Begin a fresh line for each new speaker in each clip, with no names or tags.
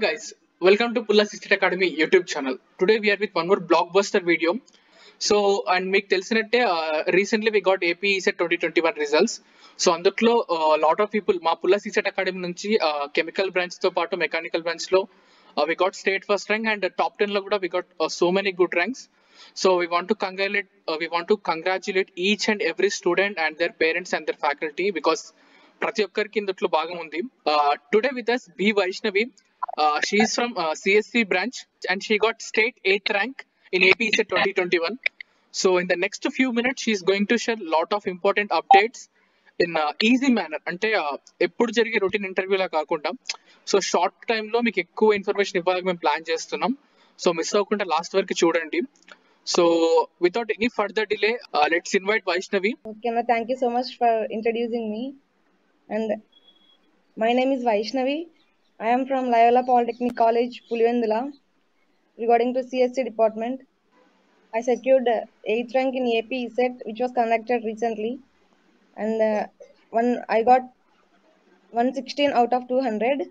guys, welcome to Pulla System Academy YouTube channel. Today we are with one more blockbuster video. So and మీకు తెలిసినట్టే recently we got AP ECET 2021 results. So అందులో lot of people మా పుల్ల సీసెట్ academy నుంచి chemical branch తో పాటు mechanical branch లో we got state first rank and top 10 లో కూడా we got so many good ranks. So we want to congratulate each and every student and their parents and their faculty because ప్రతి ఒక్కరికి ఇందులో భాగం ఉంది. Today with us B Vaishnavi. She is from CSC branch and she got state 8th rank in AP ECET 2021. So in the next few minutes she is going to share lot of important updates in easy manner. అంటే ఎప్పుడు జరిగే routine ఇంటర్వ్యూలా కాకుండా so short time లో మీకు ఎక్కువ information ఇవ్వాలని మేము plan చేస్తున్నాం. సో మిస్ అవ్వకుండా లాస్ట్ వరకు చూడండి. So without any further delay, let's invite Vaishnavi.
Okay, no, thank you so much for introducing me. And my name is Vaishnavi. I am from Loyola Polytechnic College, Pulivendula. Regarding to CSC department, I secured 8th rank in AP ECET, which was conducted recently. And I got 116 out of 200.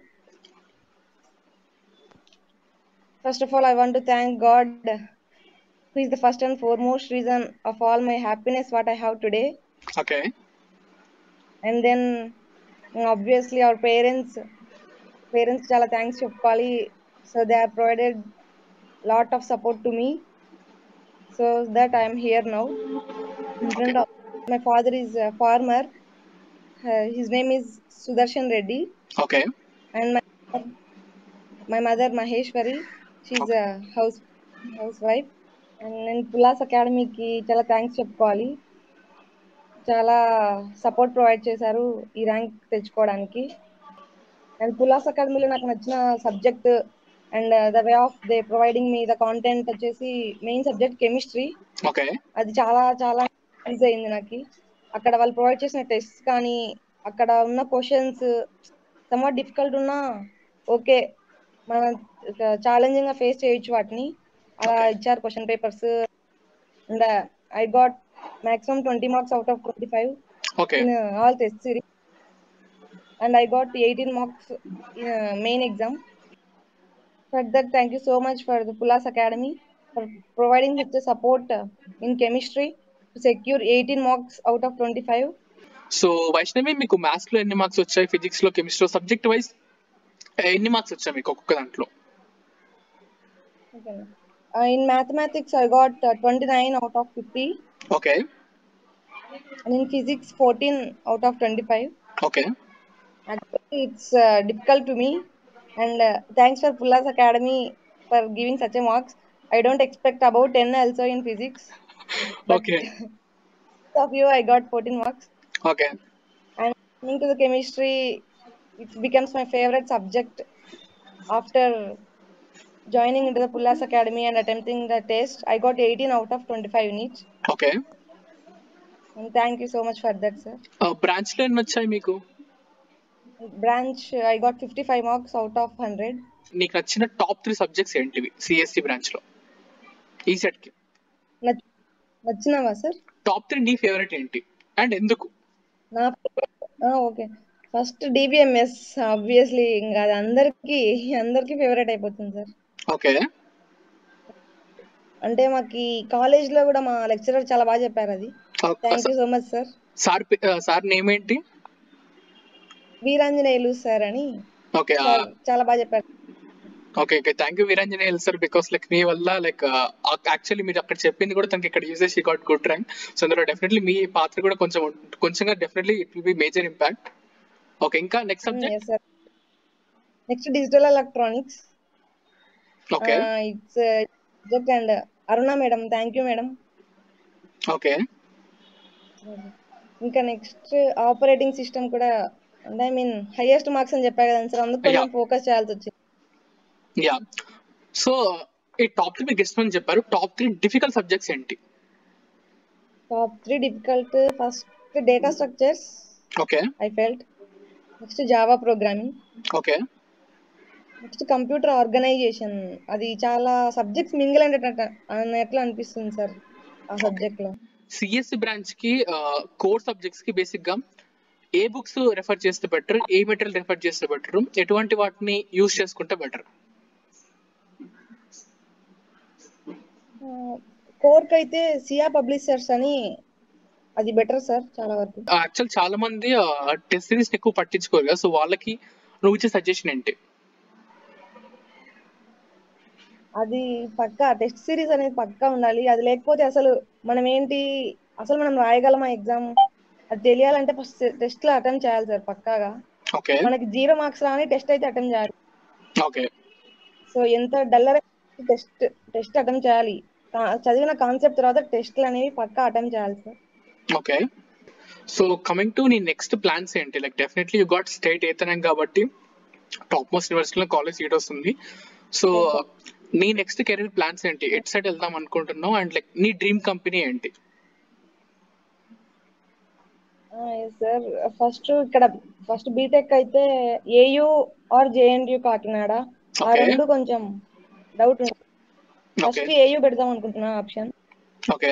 First of all, I want to thank God, who is the first and foremost reason of all my happiness what I have today.
Okay.
And then obviously our parents చాలా thanks చెప్పుకోవాలి. So they are provided lot of support to me so that I'm here now. My father is farmer. His name is Sudarshan Reddy.
Okay.
And my mother Maheshwari, she house wife. And నేను పుల్లాస్ అకాడమీకి చాలా thanks చెప్పుకోవాలి. చాలా support provide చేశారు ఈ rank తెచ్చుకోవడానికి. And Pullas అకాడమీలో నాకు నచ్చిన subject and the way of they providing me the content వచ్చేసి మెయిన్ సబ్జెక్ట్ కెమిస్ట్రీ.
Okay.
అది చాలా చాలా ఈజీ అయింది నాకు. అక్కడ వాళ్ళు ప్రొవైడ్ చేసిన టెస్ట్ కానీ అక్కడ ఉన్న క్వశ్చన్స్ సమ్వాట్ డిఫికల్ట్ ఉన్నా ఓకే మనం ఛాలెంజింగ్ గా ఫేస్ చేయొచ్చు వాటిని. అలా ఇచ్చారు question papers. And I got maximum 20 marks out of 25
Okay.
in all test series, and I got 18 marks in main exam. For that, thank you so much for the Pullas Academy for providing such a support in chemistry to secure 18 marks out of 25.
So Vaishnavi, మీకు maths లో ఎన్ని marks వచ్చాయి? Physics లో, chemistry subject wise ఎన్ని marks వచ్చాయి మీకు ఒక్కొక్క దాంట్లో?
Okay. In mathematics, I got 29 out of 50.
Okay.
And in physics, 14 out of 25.
Okay.
Actually, it's difficult to me. And thanks for Pullas Academy for giving such a marks. I don't expect about 10 also in physics.
Okay.
Of you, I got 14 marks.
Okay.
And coming to the chemistry, it becomes my favorite subject after joining into the Pullas Academy and attempting the test. I got 18 out of 25 in each.
Okay.
And thank you so much for that, sir.
Branch లో ఎన్ని వచ్చాయి మీకు?
Branch, I got 55 marks out of 100.
నీకు నచ్చిన top 3 subjects ఏంటివి CSC branch లో ECET కి?
నచ్చినవా సార్?
టాప్ 3 నీ ఫేవరెట్ ఏంటి అండ్ ఎందుకు?
నా ఓకే, ఫస్ట్ డిబిఎంఎస్ ఆబ్వియస్లీ, ఇంకా అది అందరికి ఫేవరెట్ అయిపోతుంది సార్.
ఓకే.
అంటే మాకు కాలేజ్ లో కూడా మా లెక్చరర్ చాలా బాగా చెప్పారు అది. Thank you so much sir.
Sir name ఏంటి?
వీరాంజనేయులు సార్ అని.
ఓకే.
చాలా బాగా చెప్పారు.
Okay okay, thank you Veeranjaneyulu sir. Because like మీ వల్ల లైక్ యాక్చువల్లీ మీరు అక్కడ చెప్పింది కూడా తనకి ఇక్కడ యూజ్ చేసి గాట్ గుడ్ ర్యాంక్. సో అందులో డెఫినెట్లీ మీ పాత్ర కూడా కొంచెంగా definitely it will be major impact. Okay, ఇంకా next subject?
Next digital electronics.
Okay.
It's subject and Aruna madam, thank you madam.
Okay.
ఇంకా నెక్స్ట్ ఆపరేటింగ్ సిస్టమ్ కూడా, అంటే ఐ మీన్ హైయెస్ట్ మార్క్స్ అని చెప్పా కదా సార్, అందుకు కొంచెం ఫోకస్ చేయాల్సి వచ్చింది.
యా. సో ఈ టాప్ 3 మీకు ఇష్టమని చెప్పారు. టాప్ 3 డిఫికల్ట్ సబ్జెక్ట్స్ ఏంటి?
Top 3 difficult, first data structures.
Okay.
I felt. Next Java programming.
Okay.
Next computer organisation. అది చాలా సబ్జెక్ట్స్ మింగిల్ అన్నట్లు అనిపిస్తుంది సార్ ఆ సబ్జెక్ట్ లో.
సిఎస్సి బ్రాంచ్ కి కోర్ సబ్జెక్ట్స్ కి బేసిక్ గా ఏ బుక్స్ రెఫర్ చేస్తే బెటర్, ఏ మెటీరియల్ రెఫర్ చేస్తే బెటర్, ఎటువంటి వాటిని యూజ్ చేసుకుంటే బెటర్?
కోర్క్ అయితే సియా పబ్లిషర్స్ అని, అది బెటర్ సార్ చాలా వరకు.
యాక్చువల్ చాలా మంది టెస్ట్ సిరీస్ ఎక్కువ పట్టించుకోరు కదా, సో వాళ్ళకి నువ్వు ఇచ్చే సజెషన్ ఏంటి?
అది పక్కా టెస్ట్ సిరీస్ అనేది పక్కా ఉండాలి. అది లేకపోతే అసలు మనం ఏంటి, అసలు మనం రాయగలమా ఎగ్జామ్, అది తెలియాలంటే ఫస్ట్ టెస్ట్ లో అటెంప్ట్ చేయాలి సార్ పక్కాగా.
ఓకే
మనకి 0 మార్క్స్ రాని టెస్ట్ అయితే అటెంప్ట్ చేయాలి.
ఓకే
సో ఎంత డల్లర్ టెస్ట్ అటెంప్ట్ చేయాలి. చదివిన కాన్సెప్ట్ తర్వాత టెస్ట్లు అనేవి పక్కా అటెంప్ట్ చేయాలి sir.
Okay. So coming to నీ నెక్స్ట్ ప్లాన్స్ ఏంటి? Like definitely you got state eighth కాబట్టి టాప్ మోస్ట్ యూనివర్సిటీలో కాలేజ్ సీట్ వస్తుంది. సో నీ నెక్స్ట్ కెరీర్ ప్లాన్స్ ఏంటి? ఎట్ సైడ్ వెళ్దాం అనుకుంటున్నావు? అండ్ లైక్ నీ డ్రీమ్ కంపెనీ ఏంటి?
సార్ ఫస్ట్ బీటెక్ అయితే ఏయు ఆర్ జేఎన్యు కాకినాడ, ఆ
ఓకే
రెండు కొంచెం డౌట్ ఉంది.
ఓకే
ఫస్ట్ ఏయు పెడదాం అనుకుంటున్నా ఆప్షన్.
ఓకే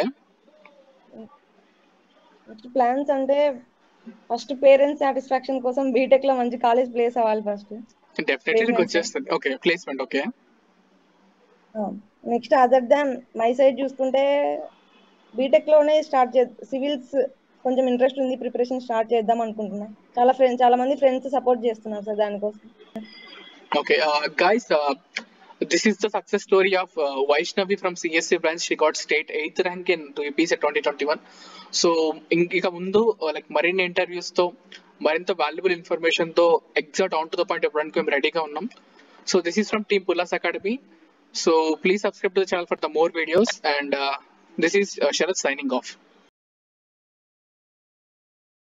నెక్స్ట్ ప్లాన్స్ అంటే ఫస్ట్ పేరెంట్స్ సాటిస్ఫాక్షన్ కోసం బీటెక్ లో మంచి కాలేజ్ ప్లేస్ అవ్వాలి ఫస్ట్.
డెఫినెట్లీ నీకు వచ్చేస్తుంది. Okay placement. Okay
next other than my side చూసుకుంటే బీటెక్ లోనే సివిల్స్ కొంచెం ఇంట్రెస్ట్ ఉంది, ప్రిపరేషన్ స్టార్ట్ చేద్దాం అనుకుంటున్నా. చాలా మంది ఫ్రెండ్స్ సపోర్ట్ చేస్తున్నారు సార్ దానికోసం.
Okay, guys, this is the success story of Vaishnavi from CSC branch. She got state 8th rank in UPSC 2021. So ఇక ముందు లైక్ మరిన్ని ఇంటర్వ్యూస్ తో మరింత వాల్యుబుల్ ఇన్ఫర్మేషన్ తో exact on to the point ఇవ్వడానికి మేము రెడీగా ఉన్నాం. So this is from team Pullas academy. So please subscribe to the channel for the more videos, and this is Sharath signing of.